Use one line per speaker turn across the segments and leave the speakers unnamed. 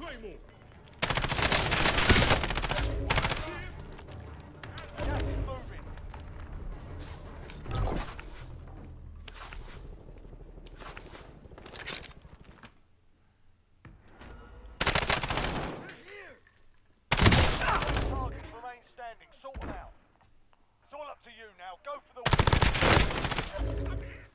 Claymore!
Gas is moving. Targets remain standing. Sort them out. It's all up to you now. Go for the win.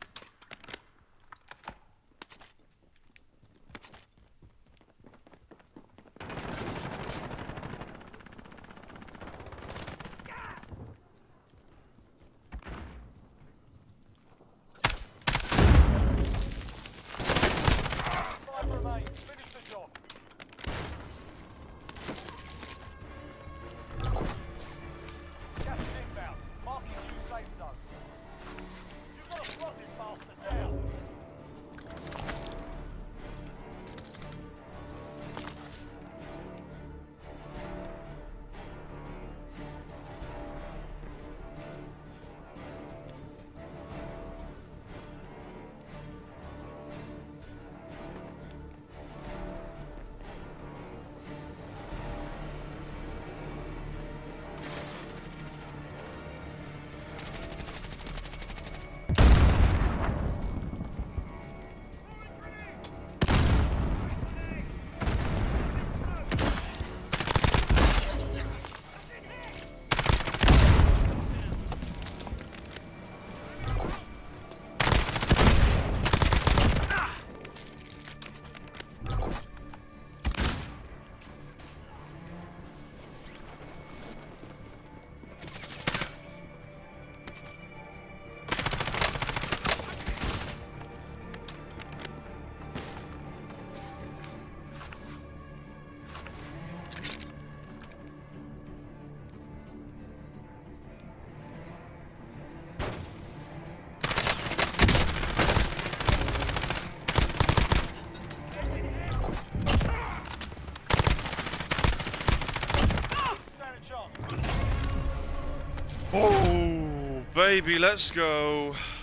Five remain. Finish the job. Gas is inbound. Marking new safe zone. You've got to slot this bastard down.
Oh, baby, let's go.